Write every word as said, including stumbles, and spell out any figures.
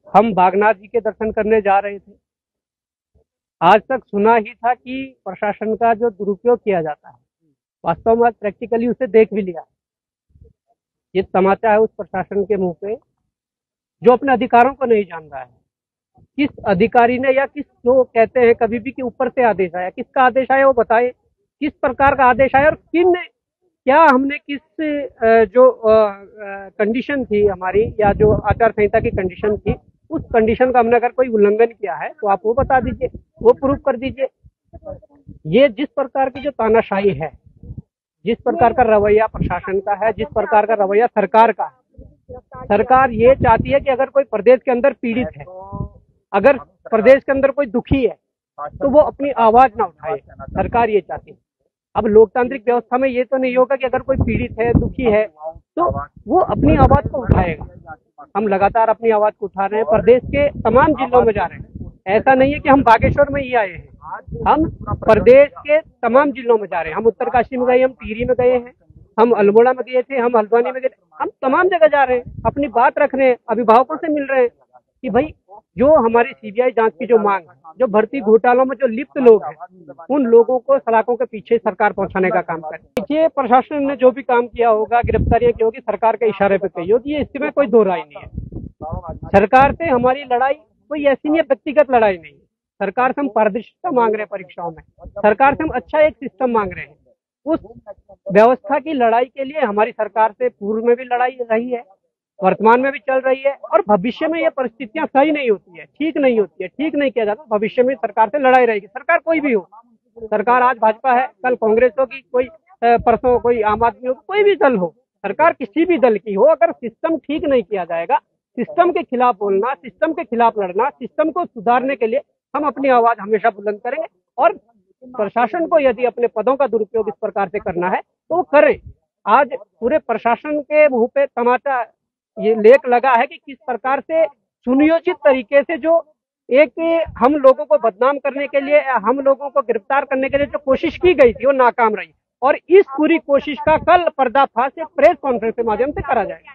हम बागनाथ जी के दर्शन करने जा रहे थे। आज तक सुना ही था कि प्रशासन का जो दुरुपयोग किया जाता है, वास्तव में आज प्रैक्टिकली उसे देख भी लिया। ये तमाचा है उस प्रशासन के मुंह पे जो अपने अधिकारों को नहीं जान रहा है। किस अधिकारी ने या किस जो कहते हैं कभी भी कि ऊपर से आदेश आया, किसका आदेश आया वो बताए, किस प्रकार का आदेश आया और किन क्या हमने किस अ, जो कंडीशन थी हमारी या जो आचार संहिता की कंडीशन थी, उस कंडीशन का हमने अगर कोई उल्लंघन किया है तो आप वो बता दीजिए, वो प्रूव कर दीजिए। ये जिस प्रकार की जो तानाशाही है, जिस प्रकार का रवैया प्रशासन का है, जिस प्रकार का रवैया सरकार का है, सरकार ये चाहती है कि अगर कोई प्रदेश के अंदर पीड़ित है, अगर प्रदेश के अंदर कोई दुखी है तो वो अपनी आवाज ना उठाए, सरकार ये चाहती है। अब लोकतांत्रिक व्यवस्था में ये तो नहीं होगा कि अगर कोई पीड़ित है, दुखी है तो वो अपनी आवाज को उठाएगा। हम लगातार अपनी आवाज को उठा रहे हैं, प्रदेश के तमाम जिलों में जा रहे हैं। ऐसा नहीं है कि हम बागेश्वर में ही आए हैं, हम प्रदेश के तमाम जिलों में जा रहे हैं। हम उत्तरकाशी में गए, हम टिहरी में गए हैं, हम अल्मोड़ा में गए थे, हम हल्द्वानी में गए, हम तमाम जगह जा रहे हैं, अपनी बात रख रहे हैं, अभिभावकों से मिल रहे हैं कि भाई जो हमारी सीबीआई जांच की जो मांग है, जो भर्ती घोटालों में जो लिप्त लोग हैं, उन लोगों को सलाखों के पीछे सरकार पहुंचाने का काम करे। देखिए, प्रशासन ने जो भी काम किया होगा, गिरफ्तारियां की होगी, सरकार के इशारे पे कही होगी, इसमें कोई दो राय नहीं है। सरकार से हमारी लड़ाई कोई ऐसी नहीं है, व्यक्तिगत लड़ाई नहीं है। सरकार से हम पारदर्शिता मांग रहे हैं परीक्षाओं में, सरकार से हम अच्छा एक सिस्टम मांग रहे हैं। उस व्यवस्था की लड़ाई के लिए हमारी सरकार से पूर्व में भी लड़ाई रही है, वर्तमान में भी चल रही है और भविष्य में ये परिस्थितियां सही नहीं होती है, ठीक नहीं होती है, ठीक नहीं किया जाता, भविष्य में सरकार से लड़ाई रहेगी। सरकार कोई भी हो, सरकार आज भाजपा है, कल कांग्रेस होगी, कोई परसों कोई आम आदमी हो, कोई भी दल हो, सरकार किसी भी दल की हो, अगर सिस्टम ठीक नहीं किया जाएगा, सिस्टम के खिलाफ बोलना, सिस्टम के खिलाफ लड़ना, सिस्टम को सुधारने के लिए हम अपनी आवाज हमेशा बुलंद करेंगे। और प्रशासन को यदि अपने पदों का दुरुपयोग इस प्रकार से करना है तो वो करें। आज पूरे प्रशासन के मुंह पे तमाचा ये लेख लगा है कि किस प्रकार से सुनियोजित तरीके से जो एक हम लोगों को बदनाम करने के लिए, हम लोगों को गिरफ्तार करने के लिए जो कोशिश की गई थी वो नाकाम रही, और इस पूरी कोशिश का कल पर्दाफाश एक प्रेस कॉन्फ्रेंस के माध्यम से करा जाएगा।